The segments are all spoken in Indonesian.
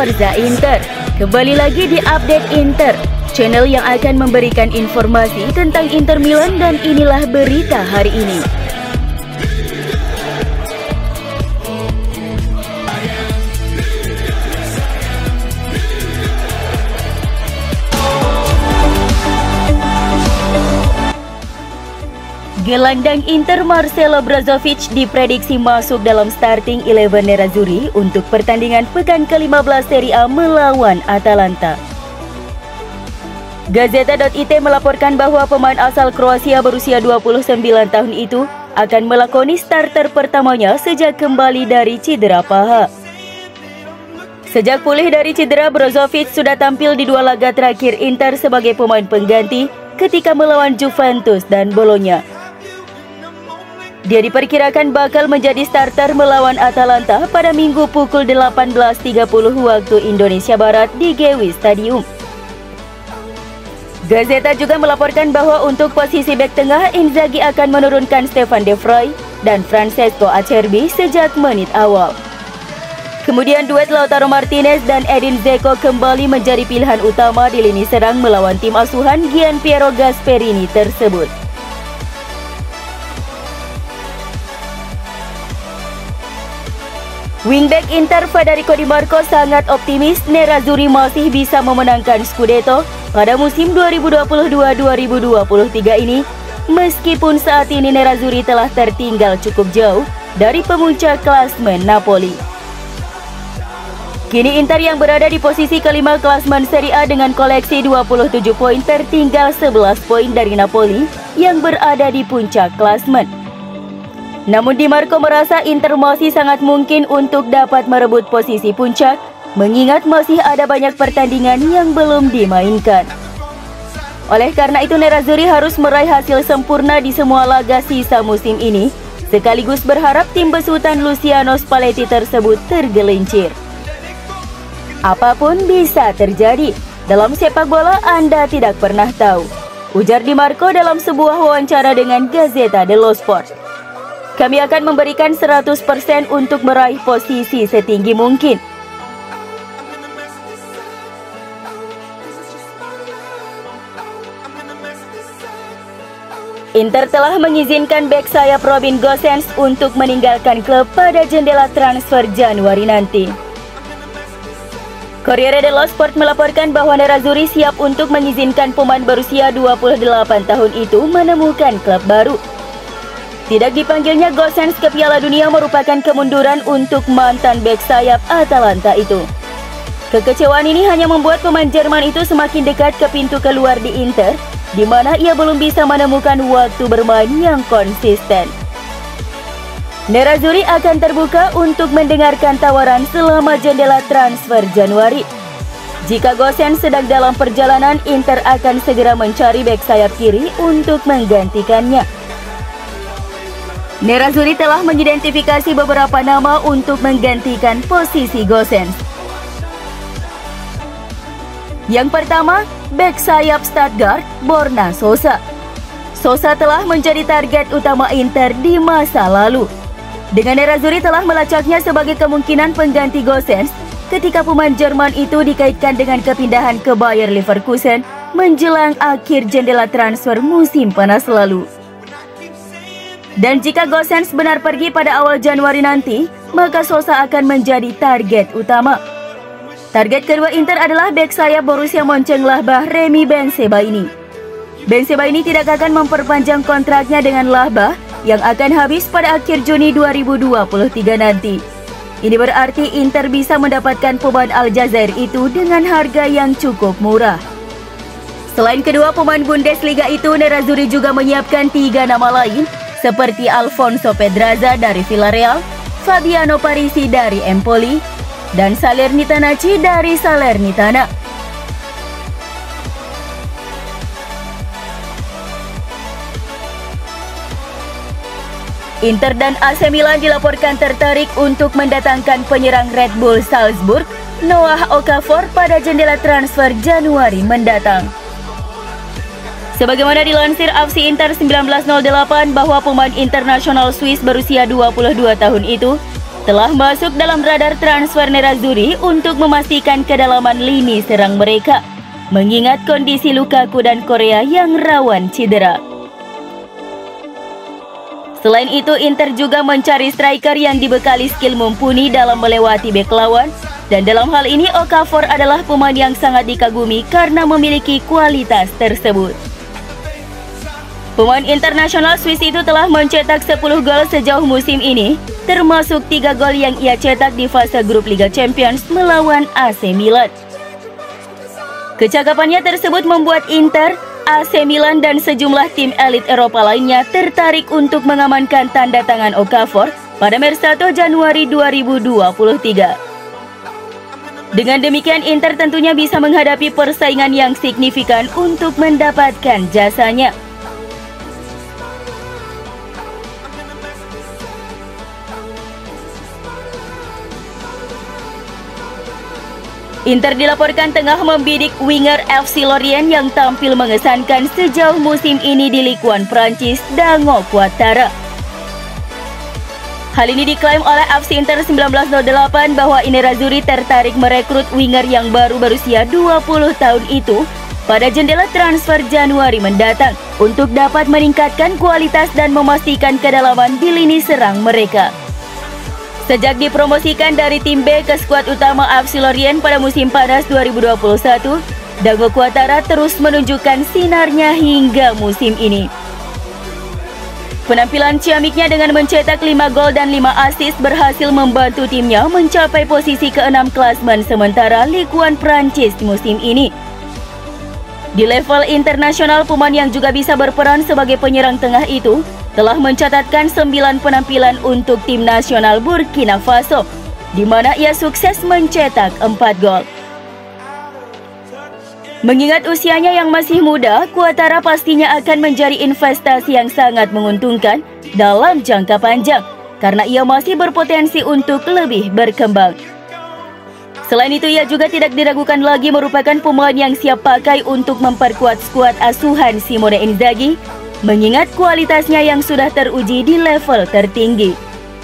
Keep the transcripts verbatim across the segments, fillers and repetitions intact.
Forza Inter. Kembali lagi di Update Inter, channel yang akan memberikan informasi tentang Inter Milan, dan inilah berita hari ini. Gelandang Inter Marcelo Brozovic diprediksi masuk dalam starting eleven Nerazzurri untuk pertandingan pekan ke lima belas Serie A melawan Atalanta. Gazeta dot I T melaporkan bahwa pemain asal Kroasia berusia dua puluh sembilan tahun itu akan melakoni starter pertamanya sejak kembali dari cedera paha. Sejak pulih dari cedera, Brozovic sudah tampil di dua laga terakhir Inter sebagai pemain pengganti ketika melawan Juventus dan Bologna. Dia diperkirakan bakal menjadi starter melawan Atalanta pada Minggu pukul delapan belas tiga puluh waktu Indonesia Barat di Gewi Stadium. Gazeta juga melaporkan bahwa untuk posisi bek tengah, Inzaghi akan menurunkan Stefan De Vrij dan Francesco Acerbi sejak menit awal. Kemudian duet Lautaro Martinez dan Edin Dzeko kembali menjadi pilihan utama di lini serang melawan tim asuhan Gianpiero Gasperini tersebut. Wingback Inter Federico Di Marco sangat optimis Nerazzurri masih bisa memenangkan Scudetto pada musim dua ribu dua puluh dua dua ribu dua puluh tiga ini, meskipun saat ini Nerazzurri telah tertinggal cukup jauh dari pemuncak klasmen Napoli. Kini Inter yang berada di posisi kelima klasmen Serie A dengan koleksi dua puluh tujuh poin tertinggal sebelas poin dari Napoli yang berada di puncak klasmen. Namun Di Marco merasa Inter masih sangat mungkin untuk dapat merebut posisi puncak, mengingat masih ada banyak pertandingan yang belum dimainkan. Oleh karena itu Nerazzurri harus meraih hasil sempurna di semua laga sisa musim ini, sekaligus berharap tim besutan Luciano Spalletti tersebut tergelincir. Apapun bisa terjadi, dalam sepak bola Anda tidak pernah tahu, ujar Di Marco dalam sebuah wawancara dengan Gazzetta dello Sport. Kami akan memberikan seratus persen untuk meraih posisi setinggi mungkin. Inter telah mengizinkan bek sayap Robin Gosens untuk meninggalkan klub pada jendela transfer Januari nanti. Corriere dello Sport melaporkan bahwa Nerazzurri siap untuk mengizinkan pemain berusia dua puluh delapan tahun itu menemukan klub baru. Tidak dipanggilnya Gosens ke Piala Dunia merupakan kemunduran untuk mantan bek sayap Atalanta itu. Kekecewaan ini hanya membuat pemain Jerman itu semakin dekat ke pintu keluar di Inter, di mana ia belum bisa menemukan waktu bermain yang konsisten. Nerazzurri akan terbuka untuk mendengarkan tawaran selama jendela transfer Januari. Jika Gosens sedang dalam perjalanan, Inter akan segera mencari bek sayap kiri untuk menggantikannya. Nerazzurri telah mengidentifikasi beberapa nama untuk menggantikan posisi Gosens. Yang pertama, bek sayap Stuttgart, Borna Sosa. Sosa telah menjadi target utama Inter di masa lalu. Dengan Nerazzurri telah melacaknya sebagai kemungkinan pengganti Gosens ketika pemain Jerman itu dikaitkan dengan kepindahan ke Bayer Leverkusen menjelang akhir jendela transfer musim panas lalu. Dan jika Gosens benar pergi pada awal Januari nanti, maka Sosa akan menjadi target utama. Target kedua Inter adalah bek sayap Borussia Mönchengladbach Remy Bensebaini. Bensebaini tidak akan memperpanjang kontraknya dengan Lahbach yang akan habis pada akhir Juni dua ribu dua puluh tiga nanti. Ini berarti Inter bisa mendapatkan pemain Aljazair itu dengan harga yang cukup murah. Selain kedua pemain Bundesliga itu, Nerazzurri juga menyiapkan tiga nama lain, seperti Alfonso Pedraza dari Villarreal, Fabiano Parisi dari Empoli, dan Salernitana dari Salernitana. Inter dan A C Milan dilaporkan tertarik untuk mendatangkan penyerang Red Bull Salzburg, Noah Okafor, pada jendela transfer Januari mendatang. Sebagaimana dilansir A F C Inter seribu sembilan ratus delapan bahwa pemain internasional Swiss berusia dua puluh dua tahun itu telah masuk dalam radar transfer Nerazzurri untuk memastikan kedalaman lini serang mereka, mengingat kondisi Lukaku dan Korea yang rawan cedera. Selain itu, Inter juga mencari striker yang dibekali skill mumpuni dalam melewati bek lawan, dan dalam hal ini Okafor adalah pemain yang sangat dikagumi karena memiliki kualitas tersebut. Pemain internasional Swiss itu telah mencetak sepuluh gol sejauh musim ini, termasuk tiga gol yang ia cetak di fase grup Liga Champions melawan A C Milan. Kecakapannya tersebut membuat Inter, A C Milan dan sejumlah tim elit Eropa lainnya tertarik untuk mengamankan tanda tangan Okafor pada Maret satu Januari dua ribu dua puluh tiga. Dengan demikian, Inter tentunya bisa menghadapi persaingan yang signifikan untuk mendapatkan jasanya. Inter dilaporkan tengah membidik winger F C Lorient yang tampil mengesankan sejauh musim ini di Ligue satu Prancis, Dango Ouattara. Hal ini diklaim oleh F C Inter seribu sembilan ratus delapan bahwa Nerazzurri tertarik merekrut winger yang baru berusia dua puluh tahun itu pada jendela transfer Januari mendatang untuk dapat meningkatkan kualitas dan memastikan kedalaman di lini serang mereka. Sejak dipromosikan dari tim B ke skuad utama F C Lorient pada musim panas dua ribu dua puluh satu, Dango Ouattara terus menunjukkan sinarnya hingga musim ini. Penampilan ciamiknya dengan mencetak lima gol dan lima assist berhasil membantu timnya mencapai posisi keenam klasemen sementara Ligue satu Prancis musim ini. Di level internasional, pemain yang juga bisa berperan sebagai penyerang tengah itu telah mencatatkan sembilan penampilan untuk tim nasional Burkina Faso, di mana ia sukses mencetak empat gol. Mengingat usianya yang masih muda, Ouattara pastinya akan menjadi investasi yang sangat menguntungkan dalam jangka panjang, karena ia masih berpotensi untuk lebih berkembang. Selain itu, ia juga tidak diragukan lagi merupakan pemain yang siap pakai untuk memperkuat skuad asuhan Simone Inzaghi, mengingat kualitasnya yang sudah teruji di level tertinggi.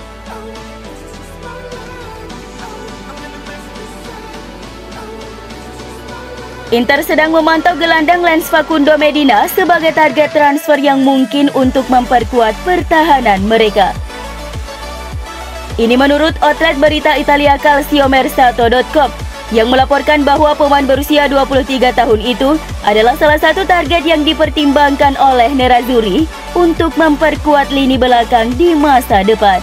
Inter sedang memantau gelandang Lens Facundo Medina sebagai target transfer yang mungkin untuk memperkuat pertahanan mereka. Ini menurut outlet berita Italia Calciomercato titik com yang melaporkan bahwa pemain berusia dua puluh tiga tahun itu adalah salah satu target yang dipertimbangkan oleh Nerazzurri untuk memperkuat lini belakang di masa depan.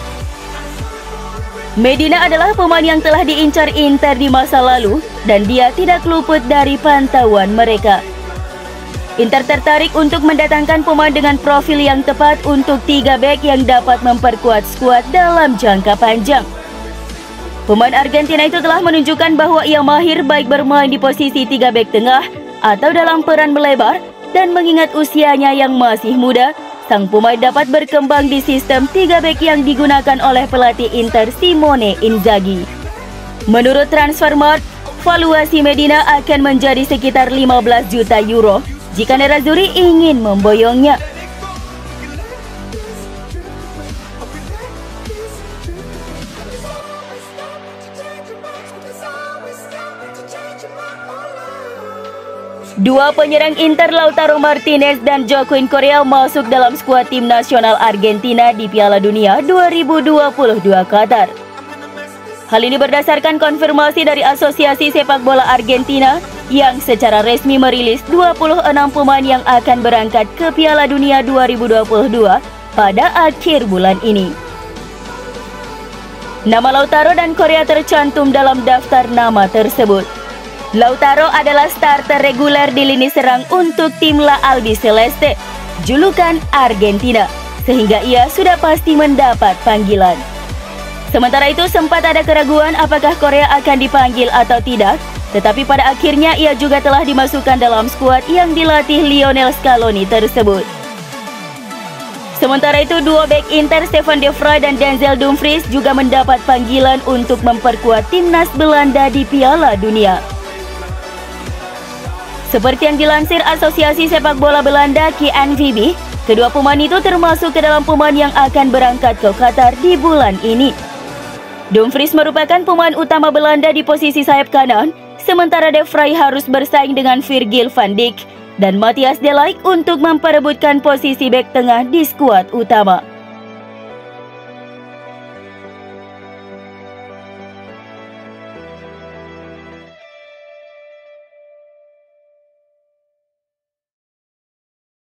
Medina adalah pemain yang telah diincar Inter di masa lalu dan dia tidak luput dari pantauan mereka. Inter tertarik untuk mendatangkan pemain dengan profil yang tepat untuk tiga bek yang dapat memperkuat skuad dalam jangka panjang. Pemain Argentina itu telah menunjukkan bahwa ia mahir baik bermain di posisi tiga bek tengah atau dalam peran melebar, dan mengingat usianya yang masih muda, sang pemain dapat berkembang di sistem tiga bek yang digunakan oleh pelatih Inter Simone Inzaghi. Menurut Transfermarkt, valuasi Medina akan menjadi sekitar lima belas juta euro jika Nerazzurri ingin memboyongnya. Dua penyerang Inter, Lautaro Martinez dan Joaquin Correa, masuk dalam skuad tim nasional Argentina di Piala Dunia dua ribu dua puluh dua Qatar. Hal ini berdasarkan konfirmasi dari Asosiasi Sepak Bola Argentina yang secara resmi merilis dua puluh enam pemain yang akan berangkat ke Piala Dunia dua ribu dua puluh dua pada akhir bulan ini. Nama Lautaro dan Correa tercantum dalam daftar nama tersebut. Lautaro adalah starter reguler di lini serang untuk tim La Albiceleste, julukan Argentina, sehingga ia sudah pasti mendapat panggilan. Sementara itu, sempat ada keraguan apakah Correa akan dipanggil atau tidak, tetapi pada akhirnya ia juga telah dimasukkan dalam skuad yang dilatih Lionel Scaloni tersebut. Sementara itu, duo bek Inter Stefan de Vrij dan Denzel Dumfries juga mendapat panggilan untuk memperkuat timnas Belanda di Piala Dunia. Seperti yang dilansir Asosiasi Sepak Bola Belanda K N V B, kedua pemain itu termasuk ke dalam pemain yang akan berangkat ke Qatar di bulan ini. Dumfries merupakan pemain utama Belanda di posisi sayap kanan, sementara De Vrij harus bersaing dengan Virgil van Dijk dan Matthias de Ligt untuk memperebutkan posisi bek tengah di skuad utama.